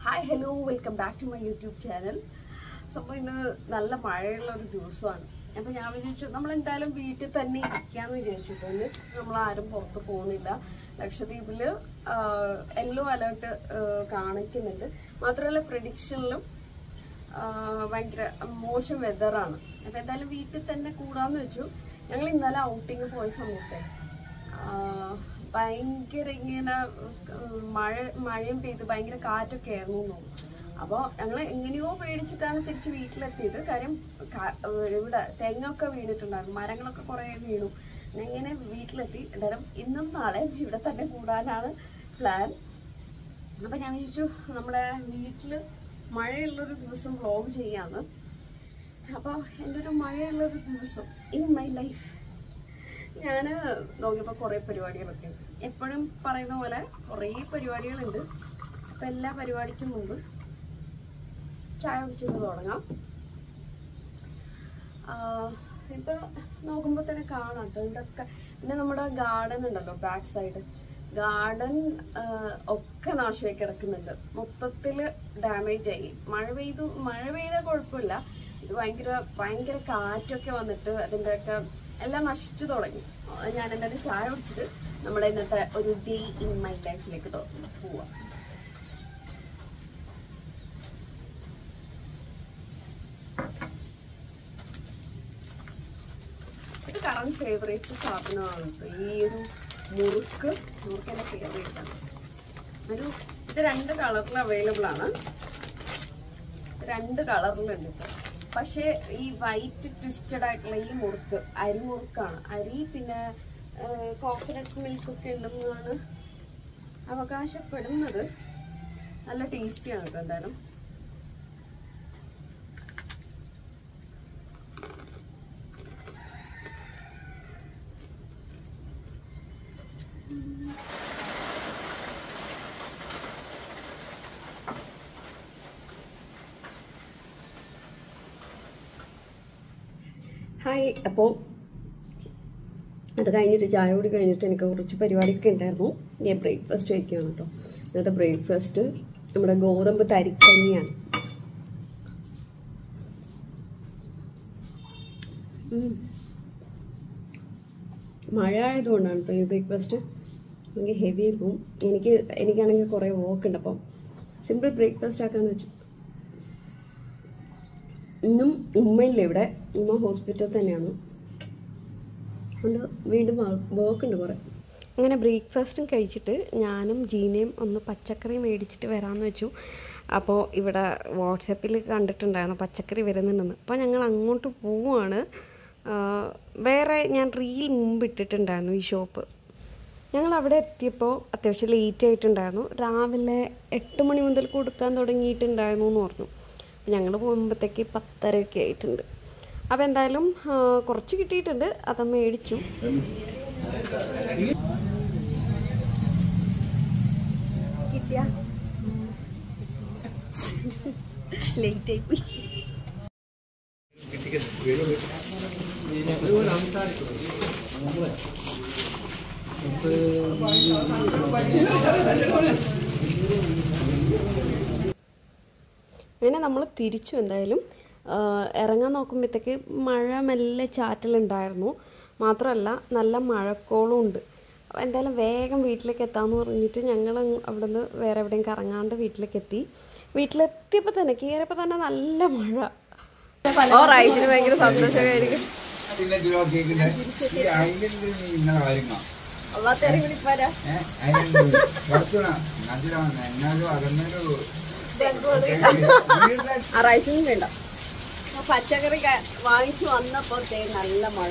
Hi, hello, welcome back to my YouTube channel. സംഭവം ഇന്ന് നല്ല മഴയുള്ള ഒരു ദിവസമാണ്. അപ്പോൾ ഞാൻ വിചാരിച്ചു നമ്മൾ എന്തായാലും വീട്ടിൽ തന്നെ ഇരിക്കാന്ന് വിചാരിച്ചിട്ടുണ്ട്. നമ്മൾ ആരും പുറത്ത് പോകുന്നില്ല. ലക്ഷദ്വീപിൽ യെല്ലോ അലേർട്ട് കാണിക്കുന്നുണ്ട്. മാത്രമല്ല പ്രഡിക്ഷനിലും ഭയങ്കര മോശം വെതറാണ്. അപ്പോൾ എന്തായാലും വീട്ടിൽ തന്നെ കൂടാന്ന് വെച്ചു. ഞങ്ങൾ ഇന്നലെ ഔട്ടിങ് പോയ സമയത്ത് ഭയങ്കര ഇങ്ങനെ മഴയും പെയ്ത് ഭയങ്കര കാറ്റൊക്കെ ആയിരുന്നു തോന്നുന്നു. അപ്പോൾ ഞങ്ങൾ എങ്ങനെയോ പേടിച്ചിട്ടാണ് തിരിച്ച് വീട്ടിലെത്തിയത്. കാര്യം ഇവിടെ തെങ്ങൊക്കെ വീണിട്ടുണ്ടായിരുന്നു, മരങ്ങളൊക്കെ കുറേ വീണു. എങ്ങനെ വീട്ടിലെത്തി. എന്തായാലും ഇന്നും നാളെയും ഇവിടെ തന്നെ കൂടാനാണ് പ്ലാൻ. അപ്പം ഞാൻ വിചാരിച്ചു നമ്മുടെ വീട്ടിൽ മഴയുള്ളൊരു ദിവസം വ്ലോഗ് ചെയ്യാമെന്ന്. അപ്പോൾ എൻ്റെ ഒരു മഴയുള്ളൊരു ദിവസം ഇൻ മൈ ലൈഫ് ഞാൻ നോക്കിയപ്പോൾ കുറേ പരിപാടികളൊക്കെ ഉണ്ട്. എപ്പോഴും പറയുന്ന പോലെ കുറേ പരിപാടികളുണ്ട്. അപ്പം എല്ലാ പരിപാടിക്കും മുമ്പ് ചായ കുടിച്ചിട്ട് തുടങ്ങാം. ഇപ്പം നോക്കുമ്പോൾ തന്നെ കാണാം കേട്ടോ ഇവിടെയൊക്കെ. പിന്നെ നമ്മുടെ ഗാർഡൻ ഉണ്ടല്ലോ, ബാക്ക് സൈഡ് ഗാർഡൻ ഒക്കെ നാശമായി കിടക്കുന്നുണ്ട്. മൊത്തത്തിൽ ഡാമേജ് ആയി. മഴ പെയ്താൽ കുഴപ്പമില്ല. ഇത് ഭയങ്കര കാറ്റൊക്കെ വന്നിട്ട് അതിൻ്റെയൊക്കെ എല്ലാം നശിച്ചു തുടങ്ങി. ഞാൻ എന്തായാലും ചായ കുടിച്ചിട്ട് നമ്മുടെ ഇന്നത്തെ ഒരു ഡേ ഇൻ മൈ ലൈഫിലേക്ക് പോവാം. ഇത് കറണ്ട് ഫേവറേറ്റ് സാധനമാണ് ഈ ഒരു മുറുക്ക് എൻ്റെ ഫേവറേറ്റ് ആണ്. ഇത് 2 കളറിൽ അവൈലബിൾ ആണ്. 2 കളറിലുണ്ട് ഇപ്പോൾ. പക്ഷേ ഈ വൈറ്റ് ട്വിസ്റ്റഡ് ആയിട്ടുള്ള ഈ മുറുക്ക് അരിമുറുക്കാണ്. അരി പിന്നെ കോക്കനട്ട് മിൽക്കൊക്കെ ഉണ്ടെന്നാണ് അവകാശപ്പെടുന്നത്. നല്ല ടേസ്റ്റിയാണ് കേട്ടോ. എന്തായാലും ഹായ്. അപ്പോൾ അത് കഴിഞ്ഞിട്ട് ചായ കൂടി കഴിഞ്ഞിട്ട് എനിക്ക് കുറച്ച് പരിപാടിയൊക്കെ ഉണ്ടായിരുന്നു. ഞാൻ ബ്രേക്ക്ഫാസ്റ്റ് കഴിക്കുകയാണ് കേട്ടോ. ഇന്നത്തെ ബ്രേക്ക്ഫാസ്റ്റ് നമ്മുടെ ഗോതമ്പ് തരിക്കഞ്ഞിയാണ്. മഴ ആയതുകൊണ്ടാണ് കേട്ടോ ഈ ബ്രേക്ക്ഫാസ്റ്റ്. എനിക്ക് ഹെവി പോവും. എനിക്കാണെങ്കിൽ കുറേ വർക്ക് ഉണ്ട്. അപ്പം സിമ്പിൾ ബ്രേക്ക്ഫാസ്റ്റ് ആക്കാന്ന് വെച്ചു. ഇന്നും ഉമ്മയില്ല ഇവിടെ. ഉമ്മ ഹോസ്പിറ്റലിൽ തന്നെയാണ്. അതുകൊണ്ട് വീണ്ടും വർക്ക് ഉണ്ട് കുറേ. അങ്ങനെ ബ്രേക്ക്ഫാസ്റ്റും കഴിച്ചിട്ട് ഞാനും ജീനയും ഒന്ന് പച്ചക്കറി മേടിച്ചിട്ട് വരാമെന്ന് വെച്ചു. അപ്പോൾ ഇവിടെ വാട്സാപ്പിൽ കണ്ടിട്ടുണ്ടായിരുന്നു പച്ചക്കറി വരുന്നുണ്ടെന്ന്. അപ്പോൾ ഞങ്ങൾ അങ്ങോട്ട് പോവുകയാണ്. വേറെ ഞാൻ റീൽ മുമ്പ് ഇട്ടിട്ടുണ്ടായിരുന്നു ഈ ഷോപ്പ്. ഞങ്ങൾ അവിടെ എത്തിയപ്പോൾ അത്യാവശ്യം ലേറ്റ് ആയിട്ടുണ്ടായിരുന്നു. രാവിലെ 8 മണി മുതൽ കൊടുക്കാൻ തുടങ്ങിയിട്ടുണ്ടായിരുന്നു എന്ന് പറഞ്ഞു. ഞങ്ങൾ പോകുമ്പോഴത്തേക്ക് 10:30 ആയിട്ടുണ്ട്. അപ്പോൾ എന്തായാലും കുറച്ച് കിട്ടിയിട്ടുണ്ട്. അത് മേടിച്ചു. കിട്ടിയ ലേറ്റ് ആയിപ്പോയി. അങ്ങനെ നമ്മൾ തിരിച്ചു. എന്തായാലും ഇറങ്ങാൻ നോക്കുമ്പോഴത്തേക്ക് മഴ മെല്ലെ ചാറ്റലുണ്ടായിരുന്നു. മാത്രമല്ല നല്ല മഴക്കോളും ഉണ്ട്. അപ്പോൾ എന്തായാലും വേഗം വീട്ടിലേക്ക് എത്താമെന്ന് പറഞ്ഞിട്ട് ഞങ്ങൾ അവിടെ നിന്ന് വേറെ എവിടെയും കറങ്ങാണ്ട് വീട്ടിലേക്ക് എത്തി. വീട്ടിലെത്തിയപ്പോൾ തന്നെ കയറിയപ്പോൾ തന്നെ നല്ല മഴ. റൈസിന് ഭയങ്കര സന്തോഷമായിരിക്കും. റൈസിനും വേണ്ട. പച്ചക്കറി വാങ്ങിച്ചു വന്നപ്പോൾ നല്ല മഴ.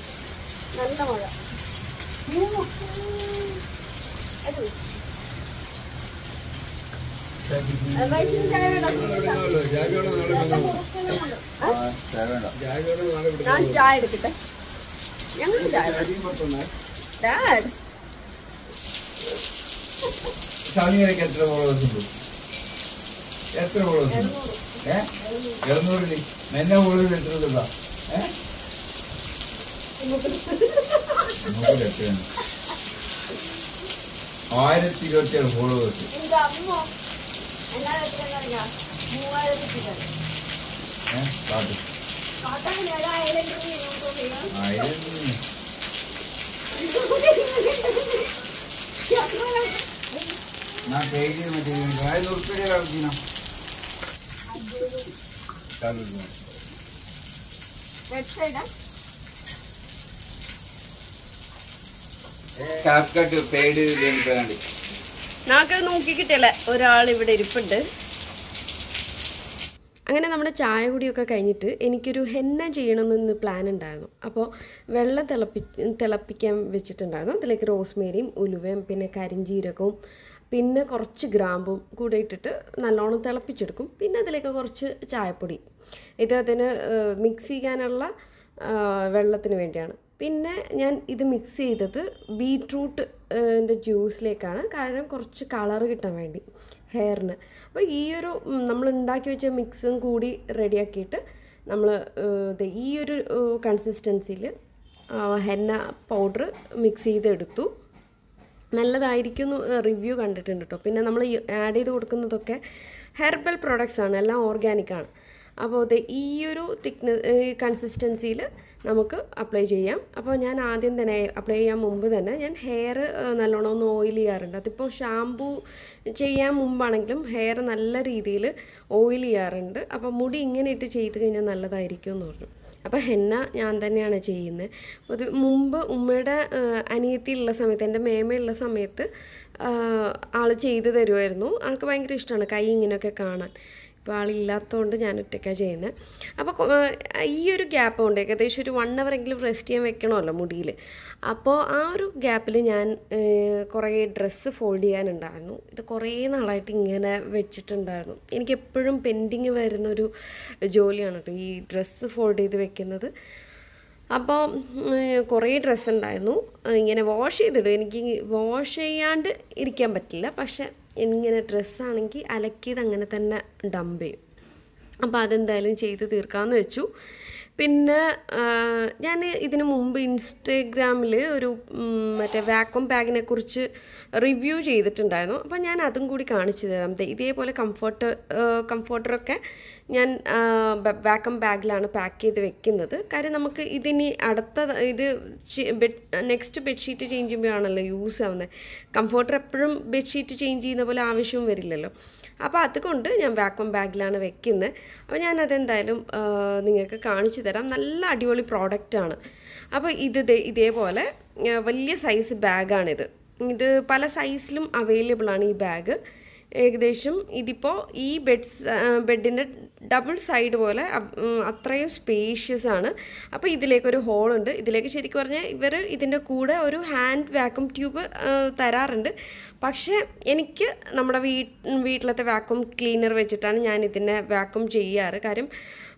ഞാൻ ചായ എടുക്കട്ടെ. ഞങ്ങൾ ചായ ഡാഡ് എത്ര 700 എന്നെ കൂടുതൽ എത്ര 1027 ഫോളോവേഴ്സ്. എന്നാ വെച്ചിട്ടുണ്ടെന്നറിയാം 3000 ചിക്കൻ കാട്ടാൻ ഞാൻ 1000 വെബ്സൈറ്റാ നാക്ക് നോക്കി കിട്ടിയല്ലേ ഒരാൾ ഇവിടെ ഇരിപ്പുണ്ട്. അങ്ങനെ നമ്മുടെ ചായ കുടിയൊക്കെ കഴിഞ്ഞിട്ട് എനിക്കൊരു ഹെന്ന ചെയ്യണമെന്ന് പ്ലാൻ ഉണ്ടായിരുന്നു. അപ്പോൾ വെള്ളം തിളപ്പിക്കാൻ വെച്ചിട്ടുണ്ടായിരുന്നു. അതിലേക്ക് റോസ്മേരിയും ഉലുവയും പിന്നെ കരിഞ്ചീരകവും പിന്നെ കുറച്ച് ഗ്രാമ്പും കൂടെ ഇട്ടിട്ട് നല്ലോണം തിളപ്പിച്ചെടുക്കും. പിന്നെ അതിലേക്ക് കുറച്ച് ചായപ്പൊടി, ഇത് അതിന് മിക്സ് ചെയ്യാനുള്ള വെള്ളത്തിന് വേണ്ടിയാണ്. പിന്നെ ഞാൻ ഇത് മിക്സ് ചെയ്തത് ബീട്രൂട്ടിൻ്റെ ജ്യൂസിലേക്കാണ്, കാരണം കുറച്ച് കളറ് കിട്ടാൻ വേണ്ടി ഹെയറിന്. അപ്പോൾ ഈ ഒരു നമ്മൾ ഉണ്ടാക്കി വെച്ച മിക്സും കൂടി റെഡിയാക്കിയിട്ട് നമ്മൾ ഈ ഒരു കൺസിസ്റ്റൻസിയിൽ ഹെന്ന പൗഡർ മിക്സ് ചെയ്തെടുത്തു. നല്ലതായിരിക്കും റിവ്യൂ കണ്ടിട്ടുണ്ട് കേട്ടോ. പിന്നെ നമ്മൾ ആഡ് ചെയ്ത് കൊടുക്കുന്നതൊക്കെ ഹെർബൽ പ്രോഡക്റ്റ്സ് ആണ്, എല്ലാം ഓർഗാനിക്കാണ്. അപ്പോൾ ഈ ഒരു കൺസിസ്റ്റൻസിയിൽ നമുക്ക് അപ്ലൈ ചെയ്യാം. അപ്പോൾ ഞാൻ ആദ്യം തന്നെ അപ്ലൈ ചെയ്യാൻ മുമ്പ് തന്നെ ഞാൻ ഹെയർ നല്ലോണം ഒന്ന് ഓയിൽ ചെയ്യാറുണ്ട്. അതിപ്പോൾ ഷാമ്പൂ ചെയ്യാൻ മുമ്പാണെങ്കിലും ഹെയർ നല്ല രീതിയിൽ ഓയിൽ ചെയ്യാറുണ്ട്. അപ്പോൾ മുടി ഇങ്ങനെ ഇട്ട് ചെയ്ത് കഴിഞ്ഞാൽ നല്ലതായിരിക്കും എന്ന് പറഞ്ഞു. അപ്പോൾ ഹെന്ന ഞാൻ തന്നെയാണ് ചെയ്യുന്നത്. അത് മുമ്പ് ഉമ്മയുടെ അനിയത്തി ഉള്ള സമയത്ത്, എൻ്റെ മേമയുള്ള സമയത്ത് ആൾ ചെയ്ത് തരുമായിരുന്നു. ആൾക്ക് ഭയങ്കര ഇഷ്ടമാണ് കൈ ഇങ്ങനെയൊക്കെ കാണാൻ. ഇപ്പോൾ ആളില്ലാത്തതുകൊണ്ട് ഞാൻ ഒറ്റയ്ക്കാണ് ചെയ്യുന്നത്. അപ്പോൾ ഈ ഒരു ഗ്യാപ്പ് കൊണ്ട് ഏകദേശം ഒരു 1 hour എങ്കിലും റെസ്റ്റ് ചെയ്യാൻ വെക്കണമല്ലോ മുടിയിൽ. അപ്പോൾ ആ ഒരു ഗ്യാപ്പിൽ ഞാൻ കുറേ ഡ്രസ്സ് ഫോൾഡ് ചെയ്യാനുണ്ടായിരുന്നു. ഇത് കുറേ നാളായിട്ട് ഇങ്ങനെ വെച്ചിട്ടുണ്ടായിരുന്നു. എനിക്കെപ്പോഴും പെൻഡിങ് വരുന്നൊരു ജോലിയാണ് കേട്ടോ ഈ ഡ്രസ്സ് ഫോൾഡ് ചെയ്ത് വെക്കുന്നത്. അപ്പോൾ കുറേ ഡ്രസ്സ് ഉണ്ടായിരുന്നു. ഇങ്ങനെ വാഷ് ചെയ്തിടും, എനിക്ക് വാഷ് ചെയ്യാണ്ട് ഇരിക്കാൻ പറ്റില്ല. പക്ഷെ ഇങ്ങനെ ഡ്രസ്സാണെങ്കിൽ അലക്കിയത് അങ്ങനെ തന്നെ ഡംപ് ചെയ്യും. അപ്പോൾ അതെന്തായാലും ചെയ്ത് തീർക്കാമെന്ന് വെച്ചു. പിന്നെ ഞാൻ ഇതിനു മുമ്പ് ഇൻസ്റ്റഗ്രാമിൽ ഒരു മറ്റേ വാക്വം ബാഗിനെ കുറിച്ച് റിവ്യൂ ചെയ്തിട്ടുണ്ടായിരുന്നു. അപ്പോൾ ഞാൻ അതും കൂടി കാണിച്ചു തരാം. ഇതേപോലെ കംഫർട്ടറൊക്കെ ഞാൻ വാക്വം ബാഗിലാണ് പാക്ക് ചെയ്ത് വെക്കുന്നത്. കാര്യം നമുക്ക് ഇതിനി നെക്സ്റ്റ് ബെഡ്ഷീറ്റ് ചേഞ്ച് ചെയ്യുമ്പോഴാണല്ലോ യൂസ് ആവുന്നത്. കംഫർട്ടർ എപ്പോഴും ബെഡ്ഷീറ്റ് ചേഞ്ച് ചെയ്യുന്ന പോലെ ആവശ്യവും വരില്ലല്ലോ. അപ്പോൾ അതുകൊണ്ട് ഞാൻ വാക്വം ബാഗിലാണ് വെക്കുന്നത്. അപ്പോൾ ഞാനതെന്തായാലും നിങ്ങൾക്ക് കാണിച്ചു തരാം. നല്ല അടിപൊളി പ്രോഡക്റ്റാണ്. അപ്പോൾ ഇതേപോലെ വലിയ സൈസ് ബാഗാണിത്. ഇത് പല സൈസിലും അവൈലബിളാണ് ഈ ബാഗ്. ഏകദേശം ഇതിപ്പോൾ ഈ ബെഡിൻ്റെ ഡബിൾ സൈഡ് പോലെ അത്രയും സ്പേഷ്യസ് ആണ്. അപ്പോൾ ഇതിലേക്കൊരു ഹോളുണ്ട്. ഇതിലേക്ക് ശരിക്കും പറഞ്ഞാൽ ഇവർ ഇതിൻ്റെ കൂടെ ഒരു ഹാൻഡ് വാക്വം ട്യൂബ് തരാറുണ്ട്. പക്ഷേ എനിക്ക് നമ്മുടെ വീട്ടിലത്തെ വാക്വം ക്ലീനർ വെച്ചിട്ടാണ് ഞാൻ ഇതിനെ വാക്വം ചെയ്യാറ്. കാര്യം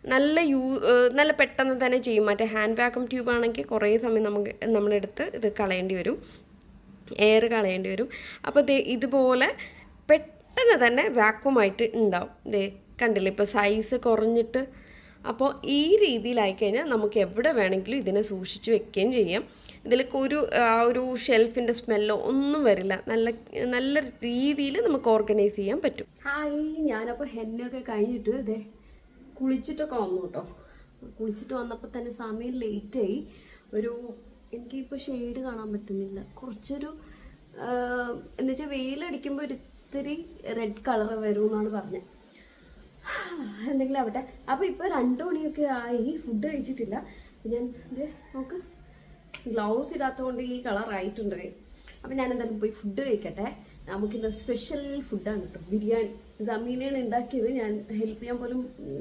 നല്ല പെട്ടെന്ന് തന്നെ ചെയ്യും. മറ്റേ ഹാൻഡ് വാക്വം ട്യൂബ് ആണെങ്കിൽ കുറേ സമയം നമ്മളെടുത്ത് ഇത് കളയേണ്ടി വരും, എയർ കളയേണ്ടി വരും. അപ്പോൾ ഇതുപോലെ പെട്ടെന്ന് തന്നെ വാക്വമായിട്ട് ഉണ്ടാവും. കണ്ടില്ലേ, ഇപ്പോൾ സൈസ് കുറഞ്ഞിട്ട്. അപ്പോൾ ഈ രീതിയിലായിക്കഴിഞ്ഞാൽ നമുക്ക് എവിടെ വേണമെങ്കിലും ഇതിനെ സൂക്ഷിച്ച് വെക്കുകയും ചെയ്യാം. ഇതിലേക്ക് ഒരു ഷെൽഫിൻ്റെ സ്മെല്ലോ ഒന്നും വരില്ല. നല്ല രീതിയിൽ നമുക്ക് ഓർഗനൈസ് ചെയ്യാൻ പറ്റും. ഹായ്, ഞാനപ്പോൾ ഹെന്നൊക്കെ കഴിഞ്ഞിട്ട് കുളിച്ചിട്ടൊക്കെ വന്നു കേട്ടോ. കുളിച്ചിട്ട് വന്നപ്പോൾ തന്നെ സമയം ലേറ്റായി. എനിക്കിപ്പോൾ ഷെയ്ഡ് കാണാൻ പറ്റുന്നില്ല. കുറച്ചൊരു എന്നുവെച്ചാൽ വെയിലടിക്കുമ്പോൾ ഒരിത്തിരി റെഡ് കളർ വരുമെന്നാണ് പറഞ്ഞത്. എന്തെങ്കിലും ആവട്ടെ. അപ്പോൾ ഇപ്പോൾ 2 മണിയൊക്കെ ആയി, ഫുഡ് കഴിച്ചിട്ടില്ല. ഞാൻ നമുക്ക് ഗ്ലൗസ് ഇടാത്തതുകൊണ്ട് ഈ കളർ ആയിട്ടുണ്ട്. അപ്പോൾ ഞാൻ എന്തായാലും പോയി ഫുഡ് കഴിക്കട്ടെ. നമുക്കിന്ന് സ്പെഷ്യൽ ഫുഡാണ് കേട്ടോ, ബിരിയാണി. ജമീനയാണ് ഉണ്ടാക്കിയത്. ഞാൻ ഹെൽപ്പ് ചെയ്യാൻ പോലും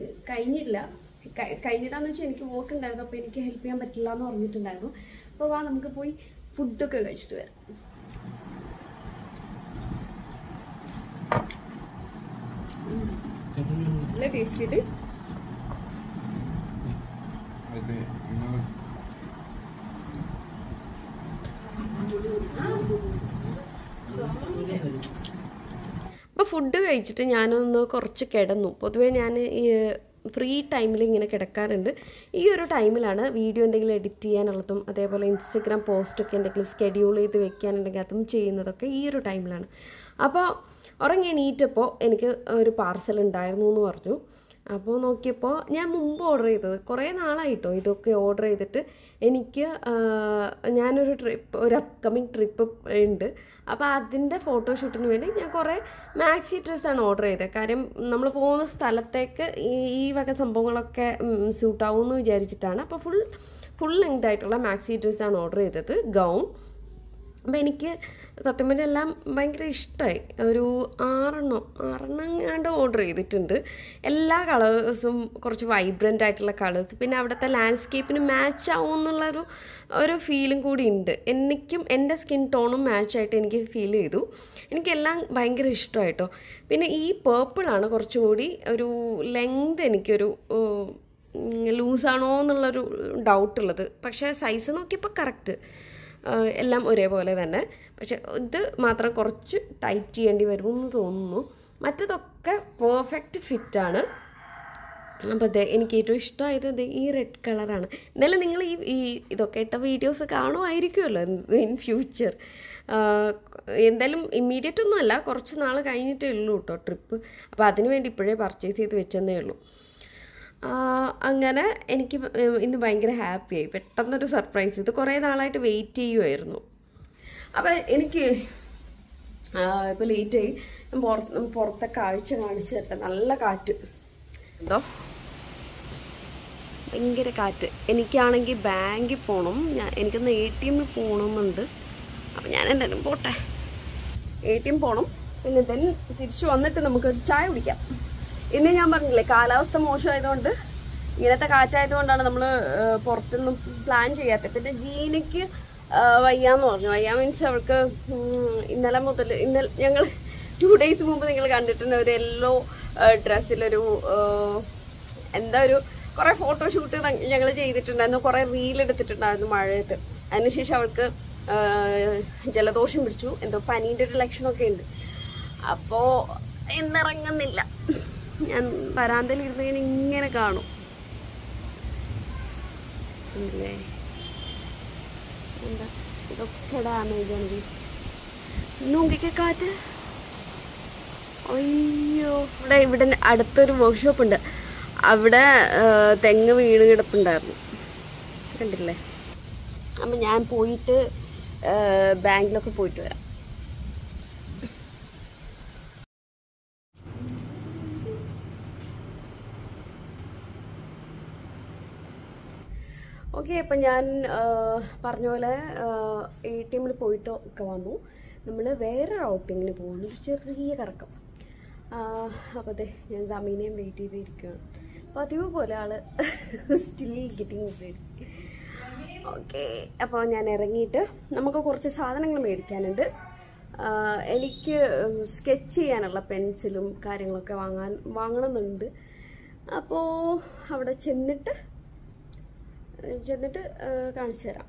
കഴിഞ്ഞിട്ടാന്ന് വെച്ചാൽ എനിക്ക് വർക്ക് ഉണ്ടായിരുന്നു. അപ്പോൾ എനിക്ക് ഹെൽപ്പ് ചെയ്യാൻ പറ്റില്ല എന്ന് പറഞ്ഞിട്ടുണ്ടായിരുന്നു. അപ്പോൾ വാ, നമുക്ക് പോയി ഫുഡൊക്കെ കഴിച്ചിട്ട് വരാം. നല്ല ടേസ്റ്റ് ചെയ്ത് അപ്പോൾ ഫുഡ് കഴിച്ചിട്ട് ഞാനൊന്ന് കുറച്ച് കിടന്നു. പൊതുവേ ഞാൻ ഫ്രീ ടൈമിൽ ഇങ്ങനെ കിടക്കാറുണ്ട്. ഈ ഒരു ടൈമിലാണ് വീഡിയോ എന്തെങ്കിലും എഡിറ്റ് ചെയ്യാനുള്ളതും അതേപോലെ ഇൻസ്റ്റഗ്രാം പോസ്റ്റൊക്കെ എന്തെങ്കിലും സ്കെഡ്യൂൾ ചെയ്ത് വെക്കാനുണ്ടെങ്കിൽ അതും ചെയ്യുന്നതൊക്കെ ഈ ഒരു ടൈമിലാണ്. അപ്പോൾ ഉറങ്ങി എണീറ്റപ്പോൾ എനിക്ക് ഒരു പാർസൽ ഉണ്ടായിരുന്നു എന്ന് പറഞ്ഞു. അപ്പോൾ നോക്കിയപ്പോൾ ഞാൻ മുമ്പ് ഓർഡർ ചെയ്തത് കുറേ നാളായിട്ടോ ഇതൊക്കെ ഓർഡർ ചെയ്തിട്ട്. എനിക്ക് ഞാനൊരു ഒരു അപ്കമിങ് ട്രിപ്പ് ഉണ്ട്. അപ്പോൾ അതിൻ്റെ ഫോട്ടോഷൂട്ടിന് വേണ്ടി ഞാൻ കുറേ മാക്സി ഡ്രസ്സാണ് ഓർഡർ ചെയ്തത്. കാര്യം നമ്മൾ പോകുന്ന സ്ഥലത്തേക്ക് ഈ വക സംഭവങ്ങളൊക്കെ സ്യൂട്ടാവുമെന്ന് വിചാരിച്ചിട്ടാണ്. അപ്പോൾ ഫുൾ ലെങ്ത് ആയിട്ടുള്ള മാക്സി ഡ്രസ്സാണ് ഓർഡർ ചെയ്തത്, ഗൗൺ. അപ്പോൾ എനിക്ക് സത്യം പറഞ്ഞാൽ എല്ലാം ഭയങ്കര ഇഷ്ടമായി. ഒരു 6 എങ്ങാണ്ട് ഓർഡർ ചെയ്തിട്ടുണ്ട്. എല്ലാ കളേഴ്സും കുറച്ച് വൈബ്രൻ്റ് ആയിട്ടുള്ള കളേഴ്സ്, പിന്നെ അവിടുത്തെ ലാൻഡ്സ്കേപ്പിന് മാച്ച് ആവും എന്നുള്ളൊരു ഫീലും കൂടി ഉണ്ട്. എനിക്കും എൻ്റെ സ്കിൻ ടോണും മാച്ചായിട്ട് എനിക്ക് ഫീൽ ചെയ്തു. എനിക്കെല്ലാം ഭയങ്കര ഇഷ്ടമായിട്ടോ. പിന്നെ ഈ പേർപ്പിളാണ് കുറച്ചുകൂടി ഒരു ലെങ്ത് എനിക്കൊരു ലൂസാണോ എന്നുള്ളൊരു ഡൗട്ടുള്ളത്. പക്ഷേ സൈസ് നോക്കിയപ്പോൾ കറക്റ്റ്, എല്ലാം ഒരേപോലെ തന്നെ. പക്ഷെ ഇത് മാത്രം കുറച്ച് ടൈറ്റ് ചെയ്യേണ്ടി വരുമെന്ന് തോന്നുന്നു. മറ്റതൊക്കെ പെർഫെക്റ്റ് ഫിറ്റാണ്. അപ്പോൾ അതെ, എനിക്ക് ഏറ്റവും ഇഷ്ടമായത് ഈ റെഡ് കളറാണ്. എന്തായാലും നിങ്ങൾ ഈ ഇതൊക്കെ ഇട്ട വീഡിയോസ് കാണുമായിരിക്കുമല്ലോ ഇൻ ഫ്യൂച്ചർ. എന്തായാലും ഇമ്മീഡിയറ്റ് ഒന്നും അല്ല, കുറച്ച് നാൾ കഴിഞ്ഞിട്ടേ ഉള്ളൂ കേട്ടോ ട്രിപ്പ്. അപ്പോൾ അതിന് വേണ്ടി ഇപ്പോഴേ പർച്ചേസ് ചെയ്ത് വെച്ചെന്നേ ഉള്ളൂ. അങ്ങനെ എനിക്ക് ഇന്ന് ഭയങ്കര ഹാപ്പിയായി. പെട്ടെന്നൊരു സർപ്രൈസ്. ഇത് കുറേ നാളായിട്ട് വെയിറ്റ് ചെയ്യുമായിരുന്നു. അപ്പോൾ എനിക്ക് ഇപ്പോൾ ലേറ്റായി. ഞാൻ പുറത്തെ കാഴ്ച കാണിച്ചു തരട്ടെ. നല്ല കാറ്റ് ഉണ്ടോ, ഭയങ്കര കാറ്റ്. എനിക്കാണെങ്കിൽ ബാങ്കിൽ പോകണം. എനിക്കൊന്ന് ATM പോകണമെന്നുണ്ട്. അപ്പം ഞാൻ എന്തായാലും പോട്ടെ, ATM പോകണം. പിന്നെ തിരിച്ചു വന്നിട്ട് നമുക്കൊരു ചായ കുടിക്കാം. ഇന്ന് ഞാൻ പറഞ്ഞില്ലേ കാലാവസ്ഥ മോശമായതുകൊണ്ട്, ഇങ്ങനത്തെ കാറ്റായതുകൊണ്ടാണ് നമ്മൾ പുറത്തൊന്നും പ്ലാൻ ചെയ്യാത്തത്. പിന്നെ ജീനയ്ക്ക് വയ്യാന്ന് പറഞ്ഞു. വയ്യ മീൻസ് അവൾക്ക് ഇന്നലെ ഞങ്ങൾ 2 days മുമ്പ് നിങ്ങൾ കണ്ടിട്ടുണ്ട് ഒരു യെല്ലോ ഡ്രസ്സിലൊരു കുറേ ഫോട്ടോഷൂട്ട് ഞങ്ങൾ ചെയ്തിട്ടുണ്ടായിരുന്നു, കുറേ റീൽ എടുത്തിട്ടുണ്ടായിരുന്നു മഴയത്ത്. അതിനുശേഷം അവൾക്ക് ജലദോഷം പിടിച്ചു, എന്തോ പനീൻ്റെ ഒരു ലക്ഷണമൊക്കെ ഉണ്ട്. അപ്പോൾ ഇന്നിറങ്ങുന്നില്ല. ഞാൻ വരാന്തയിൽ ഇരുന്ന് ഞാൻ ഇങ്ങനെ കാണും അല്ലേ. എന്താ ഇതൊക്കെ ഡാമേജാണ്. നോക്കിക്കെ കാറ്റ്. അയ്യോ, ഇവിടെ അടുത്തൊരു വർക്ക്ഷോപ്പ് ഉണ്ട്. അവിടെ തെങ്ങ് വീണ് കിടപ്പുണ്ടായിരുന്നു, കണ്ടില്ലേ. അപ്പം ഞാൻ പോയിട്ട് ബാങ്കിലൊക്കെ പോയിട്ട് വരാം. ഓക്കെ, അപ്പം ഞാൻ പറഞ്ഞ പോലെ ATM പോയിട്ടൊക്കെ വന്നു. നമ്മൾ വേറെ ഔട്ടിങ്ങിന് പോകുന്നു, ഒരു ചെറിയ കറക്കം. അപ്പോൾ അതെ, ഞാൻ സമീനയും വെയിറ്റ് ചെയ്തിരിക്കുകയാണ്. പതിവ് പോലെ ആള് സ്റ്റിൽ ഗെറ്റിംഗ് റെഡി. ഓക്കെ, അപ്പോൾ ഞാൻ ഇറങ്ങിയിട്ട് നമുക്ക് കുറച്ച് സാധനങ്ങൾ മേടിക്കാനുണ്ട്. എനിക്ക് സ്കെച്ച് ചെയ്യാനുള്ള പെൻസിലും കാര്യങ്ങളൊക്കെ വാങ്ങണമെന്നുണ്ട്. അപ്പോൾ അവിടെ ചെന്നിട്ട് കാണിച്ചു തരാം.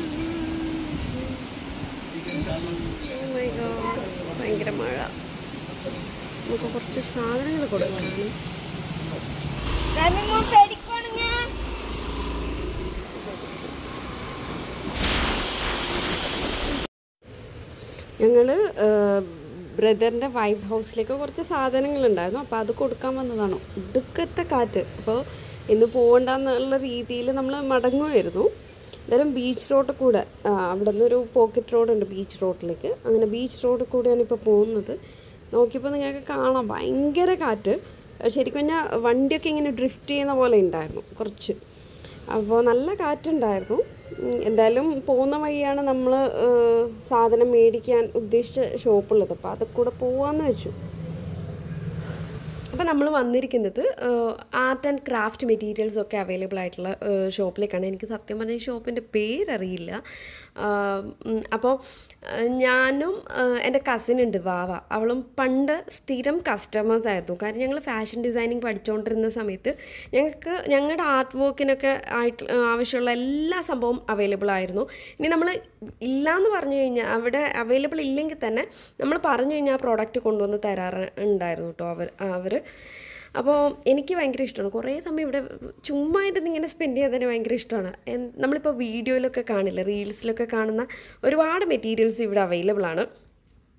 ഭയങ്കര മഴ. നമുക്ക് കുറച്ച് സാധനങ്ങൾ കൊടുക്കണം. ഞങ്ങൾ ബ്രദറിൻ്റെ വൈഫ് ഹൗസിലേക്ക് കുറച്ച് സാധനങ്ങളുണ്ടായിരുന്നു. അപ്പോൾ അത് കൊടുക്കാൻ വന്നതാണ്. ഇടുക്കത്തെ കാറ്റ്. അപ്പോൾ ഇന്ന് പോകണ്ടെന്നുള്ള രീതിയിൽ നമ്മൾ മടങ്ങുമായിരുന്നു. എന്തായാലും ബീച്ച് റോഡിൽ കൂടെ, അവിടെ നിന്നൊരു പോക്കറ്റ് റോഡുണ്ട് ബീച്ച് റോഡിലേക്ക്. അങ്ങനെ ബീച്ച് റോഡിൽ കൂടെയാണ് ഇപ്പോൾ പോകുന്നത്. നോക്കിയപ്പോൾ നിങ്ങൾക്ക് കാണാം ഭയങ്കര കാറ്റ്. ശരിക്കും പറഞ്ഞാൽ വണ്ടിയൊക്കെ ഇങ്ങനെ ഡ്രിഫ്റ്റ് ചെയ്യുന്ന പോലെ ഉണ്ടായിരുന്നു കുറച്ച്. അപ്പോൾ നല്ല കാറ്റുണ്ടായിരുന്നു. എന്തായാലും പോകുന്ന വഴിയാണ് നമ്മൾ സാധനം മേടിക്കാൻ ഉദ്ദേശിച്ച ഷോപ്പുള്ളത്. അപ്പോൾ അതൊക്കെ കൂടെ പോവാമെന്ന് വെച്ചു. അപ്പോൾ നമ്മൾ വന്നിരിക്കുന്നത് ആർട്ട് ആൻഡ് ക്രാഫ്റ്റ് മെറ്റീരിയൽസൊക്കെ അവൈലബിൾ ആയിട്ടുള്ള ഷോപ്പിലേക്കാണ്. എനിക്ക് സത്യം പറഞ്ഞാൽ ഈ ഷോപ്പിൻ്റെ പേരറിയില്ല. അപ്പോൾ ഞാനും എൻ്റെ കസിനുണ്ട് വാവ, അവളും പണ്ട് സ്ഥിരം കസ്റ്റമേഴ്സ് ആയിരുന്നു. കാരണം ഞങ്ങൾ ഫാഷൻ ഡിസൈനിങ് പഠിച്ചുകൊണ്ടിരുന്ന സമയത്ത് ഞങ്ങളുടെ ആർട്ട് വർക്കിനൊക്കെ ആവശ്യമുള്ള എല്ലാ സംഭവം അവൈലബിൾ ആയിരുന്നു. ഇനി നമ്മൾ ഇല്ലയെന്ന് പറഞ്ഞു കഴിഞ്ഞാൽ, അവിടെ അവൈലബിൾ ഇല്ലെങ്കിൽ തന്നെ നമ്മൾ പറഞ്ഞു കഴിഞ്ഞാൽ ആ പ്രോഡക്റ്റ് കൊണ്ടുവന്ന് തരാറുണ്ടായിരുന്നു കേട്ടോ അവർ. അപ്പോൾ എനിക്ക് ഭയങ്കര ഇഷ്ടമാണ്. കുറേ സമയം ഇവിടെ ചുമ്മാ ഇരുന്ന് ഇങ്ങനെ സ്പെൻഡ് ചെയ്യാൻ തന്നെ ഭയങ്കര ഇഷ്ടമാണ്. നമ്മളിപ്പോൾ വീഡിയോയിലൊക്കെ കാണില്ല, റീൽസിലൊക്കെ കാണുന്ന ഒരുപാട് മെറ്റീരിയൽസ് ഇവിടെ അവൈലബിൾ ആണ്.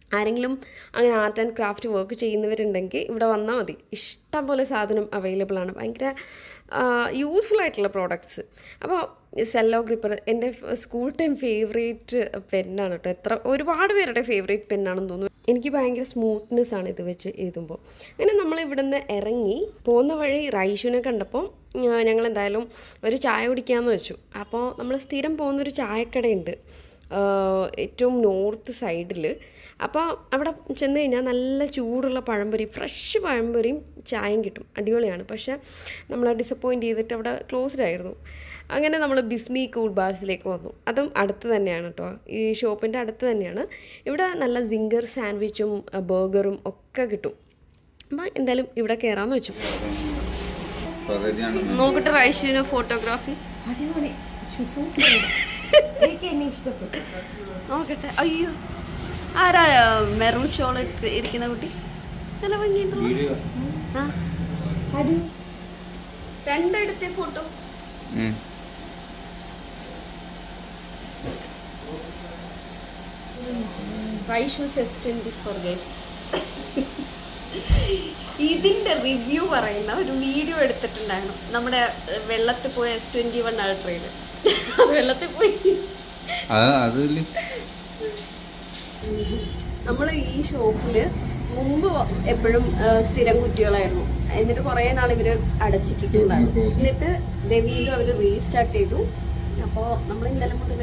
ആരെങ്കിലും അങ്ങനെ ആർട്ട് ആൻഡ് ക്രാഫ്റ്റ് വർക്ക് ചെയ്യുന്നവരുണ്ടെങ്കിൽ ഇവിടെ വന്നാൽ മതി. ഇഷ്ടം പോലെ സാധനം അവൈലബിൾ ആണ്. ഭയങ്കര യൂസ്ഫുൾ ആയിട്ടുള്ള പ്രോഡക്ട്സ്. അപ്പോൾ സെല്ലോ ഗ്രിപ്പർ എൻ്റെ സ്കൂൾ ടൈം ഫേവറേറ്റ് പെന്നാണ് കേട്ടോ. ഒരുപാട് പേരുടെ ഫേവറേറ്റ് പെന്നാണെന്ന് തോന്നുന്നു. എനിക്ക് ഭയങ്കര സ്മൂത്ത്നെസ് ആണ് ഇത് വെച്ച് എഴുതുമ്പോൾ. അങ്ങനെ നമ്മൾ ഇവിടെ നിന്ന് ഇറങ്ങി പോകുന്ന വഴി റൈഷുവിനെ കണ്ടപ്പോൾ ഞങ്ങൾ എന്തായാലും ഒരു ചായ കുടിക്കാമെന്ന് വെച്ചു. അപ്പോൾ നമ്മൾ സ്ഥിരം പോകുന്നൊരു ചായക്കടയുണ്ട് ഏറ്റവും നോർത്ത് സൈഡിൽ. അപ്പോൾ അവിടെ ചെന്ന് കഴിഞ്ഞാൽ നല്ല ചൂടുള്ള പഴംപൊരി, ഫ്രഷ് പഴംപൊരിയും ചായയും കിട്ടും. അടിപൊളിയാണ്. പക്ഷേ നമ്മൾ ഡിസപ്പോയിൻറ്റ് ചെയ്തിട്ട് അവിടെ ക്ലോസ്ഡ് ആയിരുന്നു. അങ്ങനെ നമ്മൾ ബിസ്മി കൂൾ ബാർസിലേക്ക് വന്നു. അതും അടുത്ത് തന്നെയാണ് കേട്ടോ, ഈ ഷോപ്പിൻ്റെ അടുത്ത് തന്നെയാണ്. ഇവിടെ നല്ല സിംഗർ സാൻഡ്വിച്ചും ബർഗറും ഒക്കെ കിട്ടും. അപ്പോൾ എന്തായാലും ഇവിടെ കയറാമെന്ന് വെച്ചു. നോക്കട്ടെ റൈഷുവിന് ഫോട്ടോഗ്രാഫി. അടിപൊളി, എനിക്ക് എന്നെ ഇഷ്ടപ്പെട്ടു. നോക്കട്ടെ. അയ്യോ, ആരാ മെറൂൺ ഷോൾ ഇരിക്കുന്ന കുട്ടി? നല്ല ഭംഗിയുണ്ടല്ലോ. ആ രണ്ടെടുത്ത ഫോട്ടോ. ഇതിന്റെ റിവ്യൂ പറയുന്ന ഒരു വീഡിയോ എടുത്തിട്ടുണ്ടായിരുന്നു നമ്മുടെ വെള്ളത്തിൽ പോയ S21 അൾട്രയില്. വെള്ളത്തിൽ പോയി നമ്മൾ ഈ ഷോപ്പില് മുമ്പ് എപ്പോഴും സ്ഥിരം കുട്ടികളായിരുന്നു. എന്നിട്ട് കുറെ നാൾ ഇവര് അടച്ചിട്ടിട്ടുണ്ടായിരുന്നു. എന്നിട്ട് വീണ്ടും അവര് റീസ്റ്റാർട്ട് ചെയ്തു. അപ്പോ നമ്മൾ ഇന്നലെ മുതൽ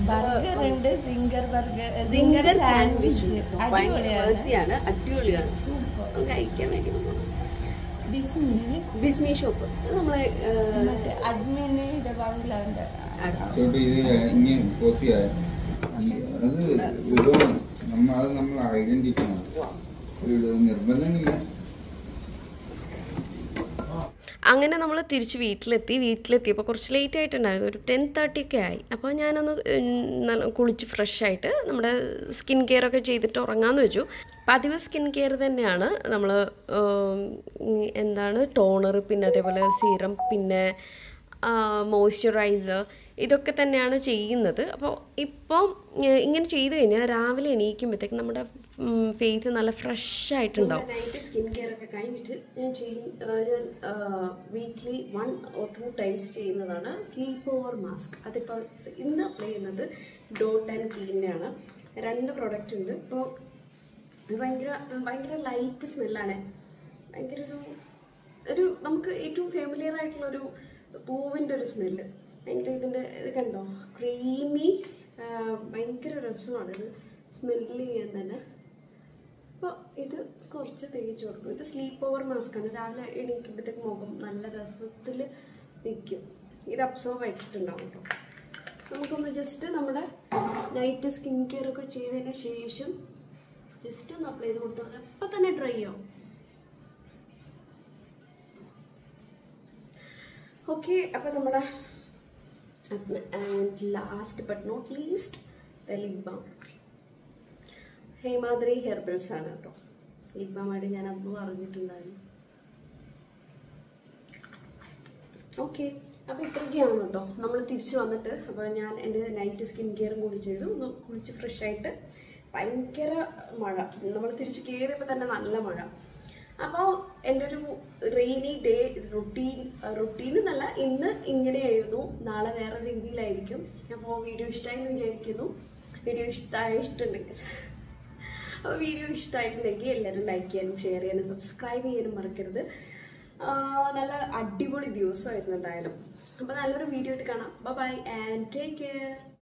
സിംഗർ സാൻഡ്വിച്ച് ഭയങ്കര അടിപൊളിയാണ്, കഴിക്കാൻ വേണ്ടി. ബിസ്മി ഷോപ്പ് നമ്മളെ അങ്ങനെ നമ്മൾ തിരിച്ച് വീട്ടിലെത്തിയപ്പോൾ കുറച്ച് ലേറ്റ് ആയിട്ടുണ്ടായിരുന്നു. ഒരു 10:30 ഒക്കെ ആയി. അപ്പോൾ ഞാനൊന്ന് കുളിച്ച് ഫ്രഷായിട്ട് നമ്മുടെ സ്കിൻ കെയർ ഒക്കെ ചെയ്തിട്ട് ഉറങ്ങാമെന്ന് വെച്ചു. പതിവ് സ്കിൻ കെയർ തന്നെയാണ് നമ്മൾ ടോണർ, പിന്നെ അതേപോലെ സീറം, പിന്നെ മോയ്സ്ചറൈസർ, ഇതൊക്കെ തന്നെയാണ് ചെയ്യുന്നത്. അപ്പോൾ ഇപ്പം ഇങ്ങനെ ചെയ്ത് കഴിഞ്ഞാൽ രാവിലെ എണീക്കുമ്പോഴത്തേക്ക് നമ്മുടെ ഫേസ് നല്ല ഫ്രഷ് ആയിട്ടുണ്ടാവും. നൈറ്റ് സ്കിൻ കെയർ ഒക്കെ കഴിഞ്ഞിട്ട് ഞാൻ വീക്ക്ലി 1 or 2 times ചെയ്യുന്നതാണ് സ്ലീപ്പ് ഓവർ മാസ്ക്. അതിപ്പോൾ ഇന്ന് അപ്ലൈ ചെയ്യുന്നത് ഡോട്ട് ആൻഡ് ക്ലീനിൻ്റെയാണ്. 2 പ്രോഡക്റ്റ് ഉണ്ട്. ഇപ്പോൾ ഭയങ്കര ലൈറ്റ് സ്മെല്ലാണ്. ഭയങ്കര ഒരു നമുക്ക് ഏറ്റവും ഫെമിലിയർ ആയിട്ടുള്ളൊരു പൂവിൻ്റെ ഒരു സ്മെല്ല്. ഭയങ്കര ഇതിൻ്റെ ഇത് കണ്ടോ, ക്രീമി, ഭയങ്കര രസമാണിത് സ്മെല്ല് ചെയ്യാൻ തന്നെ. അപ്പോൾ ഇത് കുറച്ച് തേച്ച് കൊടുക്കും. ഇത് സ്ലീപ്പ് ഓവർ മാസ്കാണ്. രാവിലെ എണീക്കുമ്പോഴത്തേക്ക് മുഖം നല്ല രസത്തിൽ നിൽക്കും. ഇത് അബ്സോർവ് ആയിട്ടുണ്ടാവും കേട്ടോ. നമുക്കൊന്ന് ജസ്റ്റ് നമ്മുടെ നൈറ്റ് സ്കിൻ കെയർ ഒക്കെ ചെയ്തതിന് ശേഷം ജസ്റ്റ് ഒന്ന് അപ്ലൈ ചെയ്ത് കൊടുത്താൽ അപ്പം തന്നെ ഡ്രൈ ആവും. ഓക്കെ, അപ്പം നമ്മുടെ last but not least the lip balm. Hemadri herbals ആണ് കേട്ടോ ലിപ് ബാം ആയിട്ട് ഞാൻ അന്ന് പറഞ്ഞിട്ടുണ്ടായിരുന്നു. ഓക്കെ, അപ്പോൾ ഇത്രയൊക്കെയാണ് കേട്ടോ. നമ്മൾ തിരിച്ചു വന്നിട്ട് അപ്പോൾ ഞാൻ എൻ്റെ നൈറ്റ് സ്കിൻ കെയറും കൂടി ചെയ്തു. ഒന്ന് കുളിച്ച് ഫ്രഷായിട്ട്. ഭയങ്കര മഴ, നമ്മൾ തിരിച്ച് കയറിയപ്പോൾ തന്നെ നല്ല മഴ. അപ്പോൾ എൻ്റെ ഒരു റെയിനി ഡേ റുട്ടീൻ എന്നല്ല, ഇന്ന് ഇങ്ങനെയായിരുന്നു, നാളെ വേറെ രീതിയിലായിരിക്കും. അപ്പോൾ വീഡിയോ ഇഷ്ടമായി എന്ന് വിചാരിക്കുന്നു. വീഡിയോ ഇഷ്ടമായിട്ടുണ്ടെങ്കിൽ എല്ലാവരും ലൈക്ക് ചെയ്യാനും ഷെയർ ചെയ്യാനും സബ്സ്ക്രൈബ് ചെയ്യാനും മറക്കരുത്. നല്ല അടിപൊളി ദിവസമായിരുന്നു എന്തായാലും. അപ്പോൾ നല്ലൊരു വീഡിയോ ആയിട്ട് കാണാം. Bye and take care.